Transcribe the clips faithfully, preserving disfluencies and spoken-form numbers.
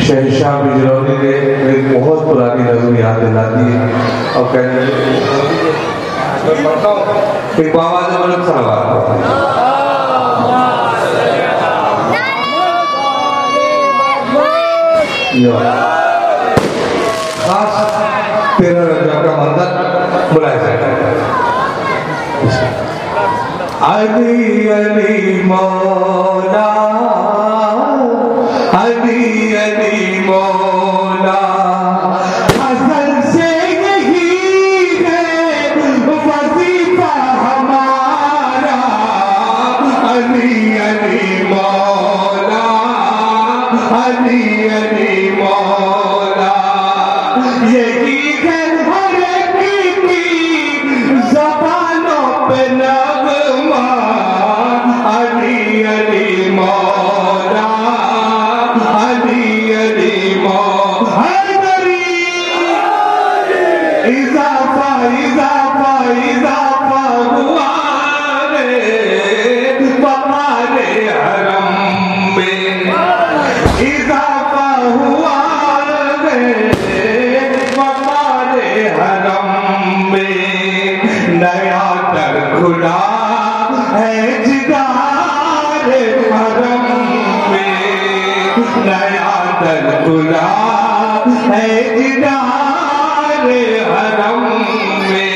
शहशाह बिजरौनी ने एक बहुत पुरानी नज़म याद दिला दी और कहने एक बाबा ने मतलब सवाल खास तेरह रजब का मंदिर बुलाया जाता है। अली अली मौला अली अली मौला हसन से यही है वजीफा हमारा। अली अली मौला अली अली मौला यही है हर एक की ज़बानों पे नग़मा। अली अली मौला अली अली मौला इज़ाफ़ा इज़ाफ़ा इज़ाफ़ा हुआ रे बहारे हरम में। इज़ाफ़ा हुआ रे बहारे हरम में। नया दर खुला है जिदारे हरम में। नया दर खुला है जिदारे हरम में।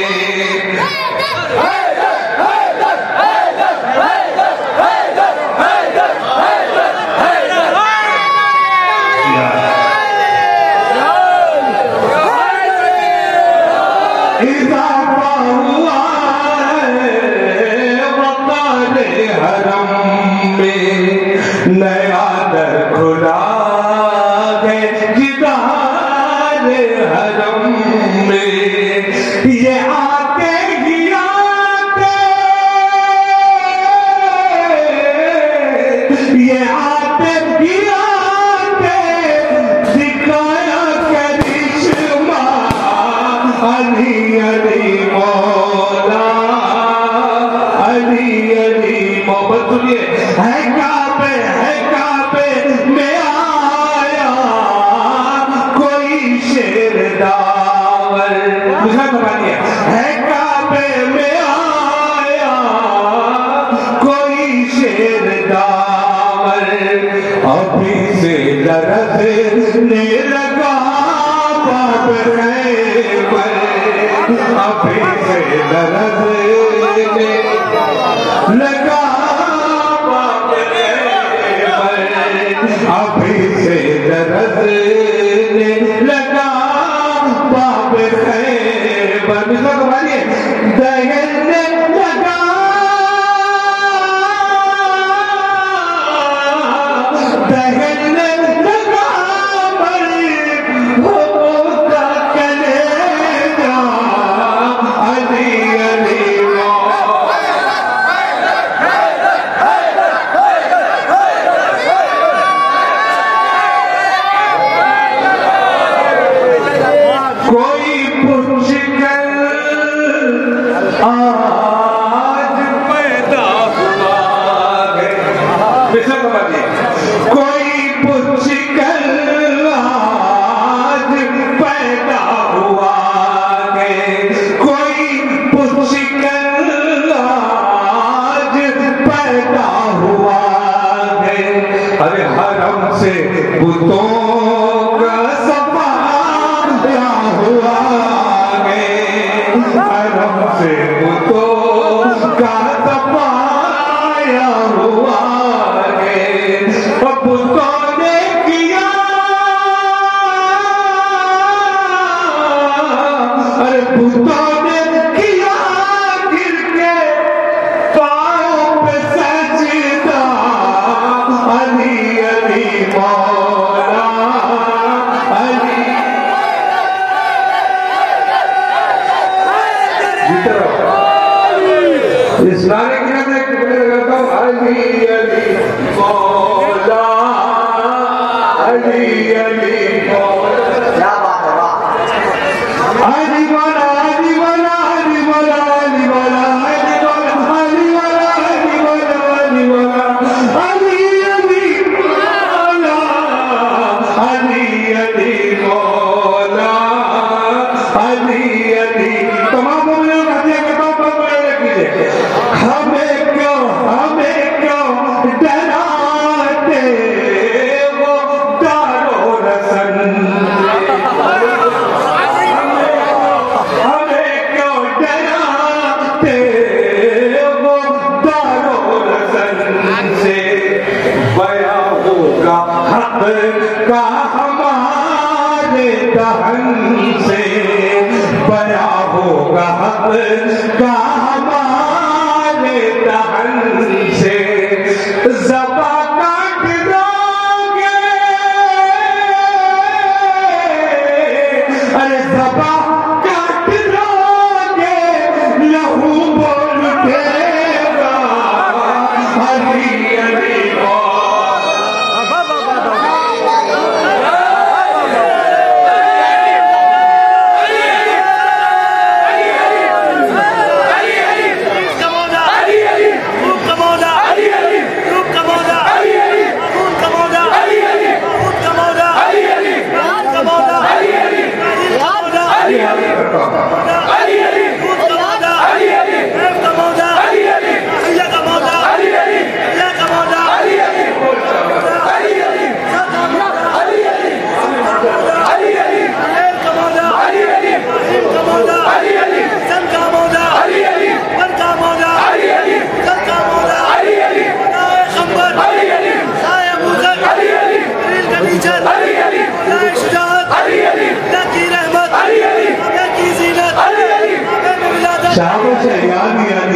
इज़ाफ़ा हुआ है वक़ारे हरम में। नया दर खुला है जिदारे हरम में। ये आते ही आते ये आते ही आते दिखाया करिश्मा। अली अली मौला अली अली मोहब्बत सुनिए। है काबे है काबे में आया कोई शेर दावर। दूसरा बताइए। है काबे में आया कोई शेर दावर। अभी से लरज़ने लगा बाब खैबर। अभी से लरज़ने लगा बाब खैबर। अभी से लरज़ने लगा बाब खैबर। दूसरा को मानिए। दहलने लगा दहलने लगा होता कलेजा। अली अली कोई पूछ कर आज पैदा हुआ है। कोई पूछ कर आज पैदा हुआ है। कोई पूछ कर आज पैदा हुआ है। अरे हरम से बुतों का सफाया हुआ है। हरम से बुतों का सफाया हुआ है। बुतों ने किया अरे बुतों ने किया गिर के पाँव पे सजदा। अली अली मौला हक का हमारे दहन से बया होगा, हक का हमारे दहन से ज़बा काट दोगे, अरे ज़बा काट दोगे, लहू बोल उठेगा हरी हरी शाबाश है यानी यानी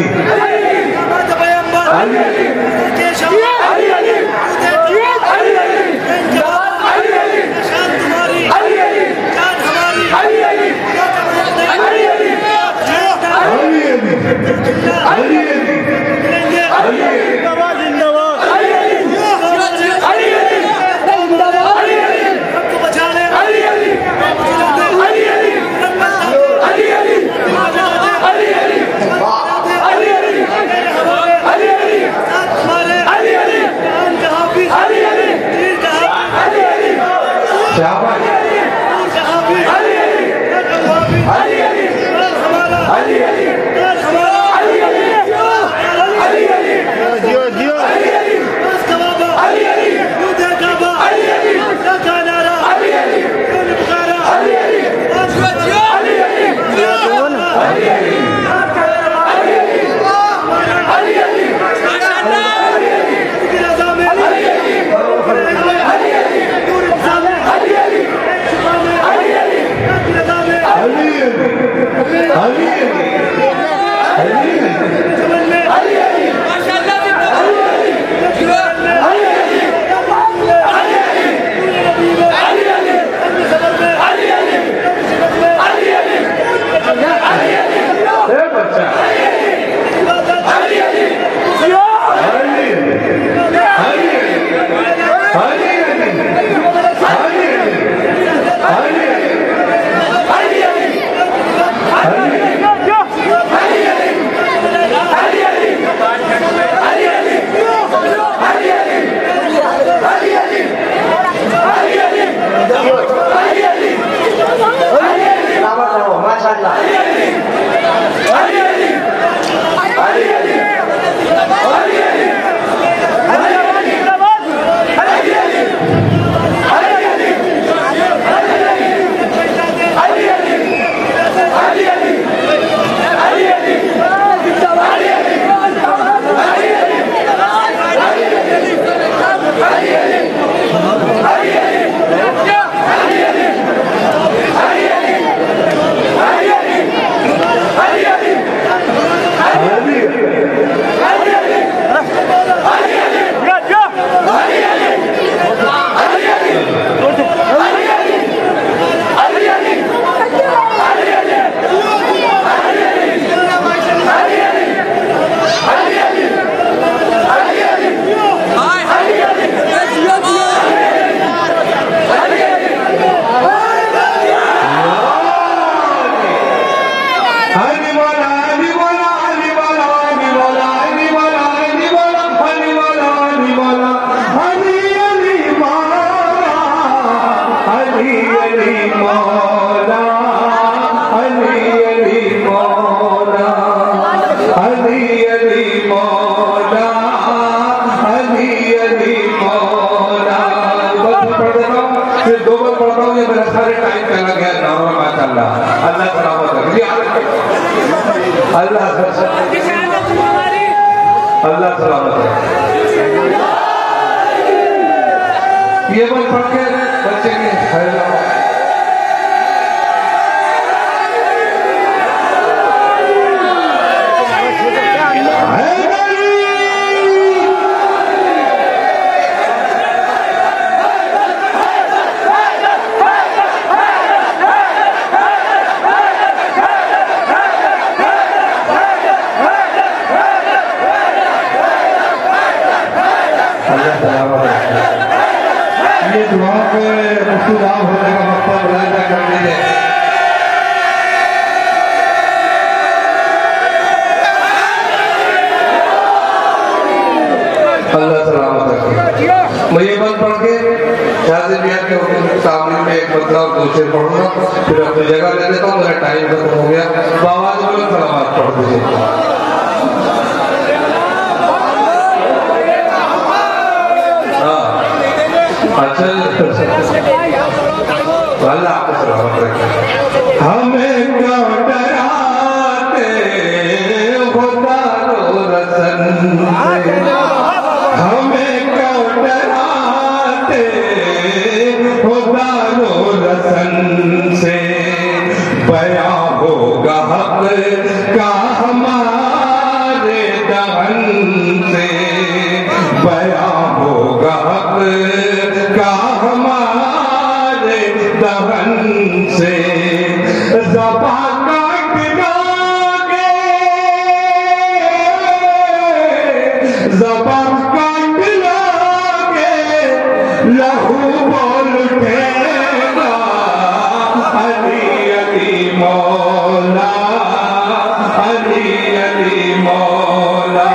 ये बल पढ़ के बच्चे के ये दुआ पे मुफ्तुदाम होने का मकसद रायता कर दीजिए। अल्लाह सलामत रखे। मैं ये बंद पढ़ के शादी ब्याह के सामने में एक बंदा और दूसरे पढ़ूंगा, फिर अपनी जगह ले लेता हूँ। मेरा टाइम खत्म हो गया, तो आवाज बोलो सलामत पढ़ दीजिए। अच्छा अल्लाह आपको सलामत रखे। हमें क्यों डराते हो दारो रसन से, हमें क्यों डराते हो दारो रसन से, बयां होगा हक का हमारे दहन से, बयां होगा हक का हमारे दहन से, ज़बां काट लोगे, ज़बां काट लोगे, लहू बोल उठेगा, अली अली मौला, अली अली मौला।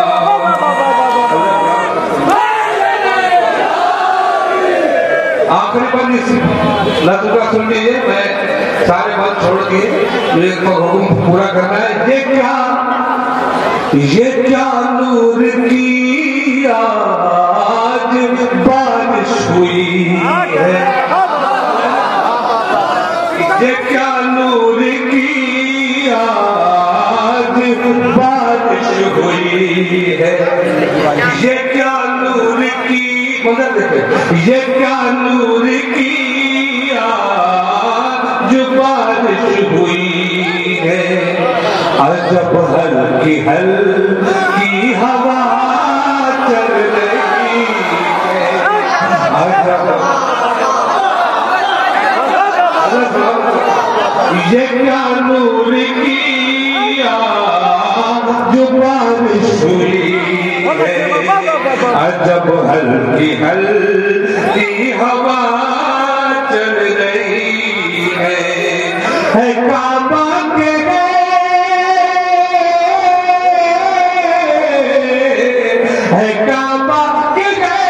आखिरी पर लतुका सुन लीजिए, मैं सारे बात छोड़ दिए, एक हुक्म पूरा करना है। ये क्या ये क्या नूर की आज बारिश हुई है, ये क्या नूर की आज बारिश हुई है, ये क्या नूर की मगर देखे, ये क्या नूर की आज बारिश हुई है, अजब हल्की हल्की हवा चल रही है, अजब ये क्या नूर की आज बारिश हुई है, अजब हल्की हल्की हवा चल रही है, है काबा के है काबा के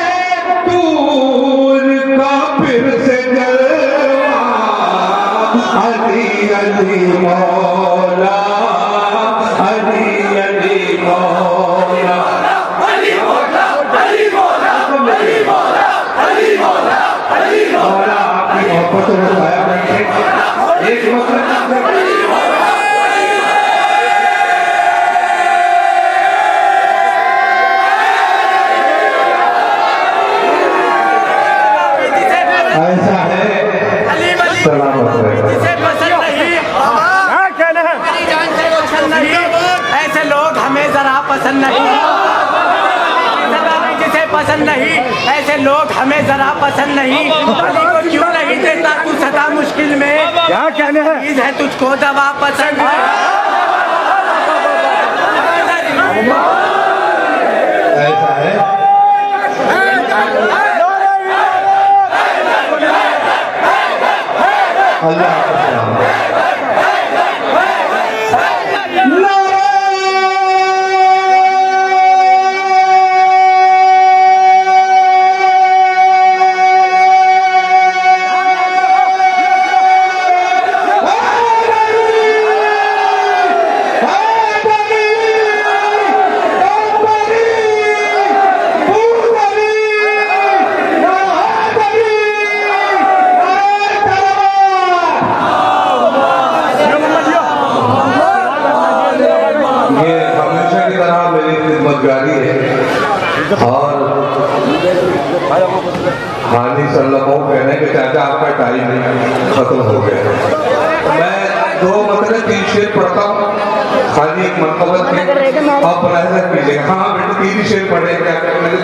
दूर का फिर से जलवा, अली अली मौला, अली अली मौला, अली मौला, अली मौला, अली मौला, अली मौला, अली मौला। आपकी मोहब्बत को बताया बैठे एक मतलब ऐसा है, सलामत रहेगा। ऐसे लोग हमें जरा पसंद नहीं, जिसे पसंद नहीं, ऐसे लोग हमें जरा पसंद नहीं, अली को क्यों नहीं देता तू सदा मुश्किल में, क्या कहने है है तुझको दवा पसंद है। ऐसा है, अल्लाह वसल्लम वो कह रहे हैं कि चाचा आपका टाइम खत्म हो गया। मैं दो मतलब तीन शेर पढ़ता हूँ, खाली एक मनकबत की आप मुलाहिजा कीजिएगा। हाँ बेटे तीन ही शेर पढ़े क्या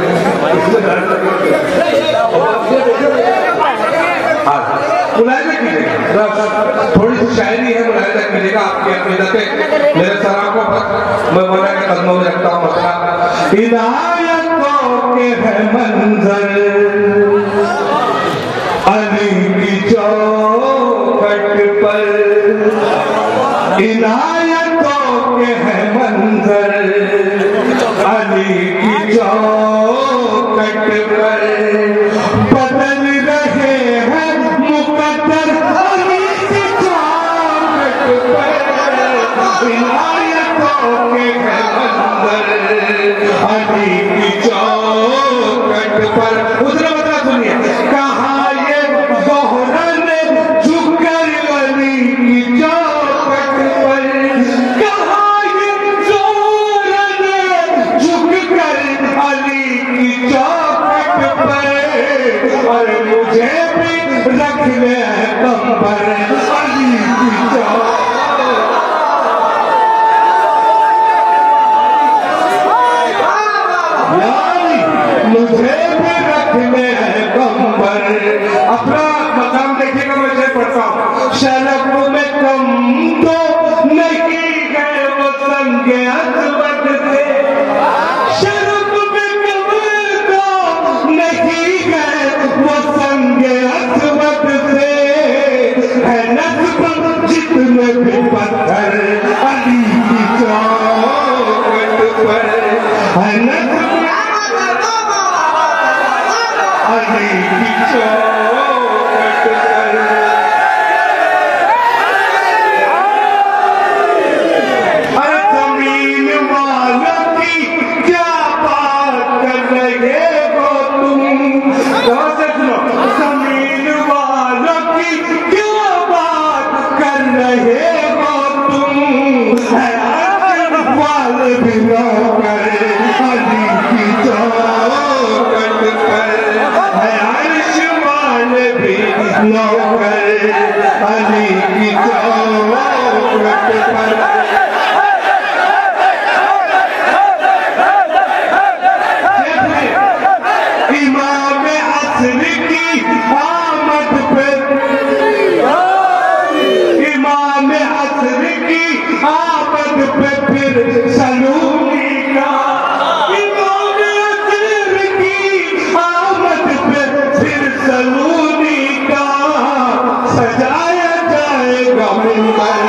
मुलाहिजा कीजिएगा, थोड़ी सी शायरी है, मुलाहिजा कीजिएगा। आपकी अकीदत मेरे सलामों पर मैं मौला के कदमों में रखता हूँ। मसला हिदायतों के है मंजर अली की चौखट पर, इनायतों के है मंजर अली की चौखट पर, बदल रहे हैं मुकद्दर अली की चौखट पर, इनायतों के है मंजर अली की चौखट पर। दूसरा मतलब सुनिए, कहा ये दोहरन झुककर अली की चौखट पर, कहा ये दोहरन झुककर अली की चौखट पर, और मुझे भी रख ले कंबर अली की चौखट, मुझे भी रखने हैं कंबर। अपना मकाम देखिएगा, मैं से पढ़ता हूँ। शरफ में कम तो नहीं गए वो संगे असवद से, शरफ में कम तो नहीं गए वो संगे असवद से, है नस्ब जितने भी पत्थर अली की चौखट पर, है नस्ब अली की चौखट पर। अरे जमीन वालों की क्या बात कर रहे हो तुम, कहाँ से सुनो, जमीन वालों की क्या बात कर रहे हो तुम, है वाल भी नौकर अली की चौखट पर, है आयुष्मान भी नौकर अली की चौखट पर। इमाम असर की आमद पे, इमाम असर की आमद पे फिर सलूनी का, इमाम असर की आमद पे फिर सलूनी का, सजाया जाएगा मिंबर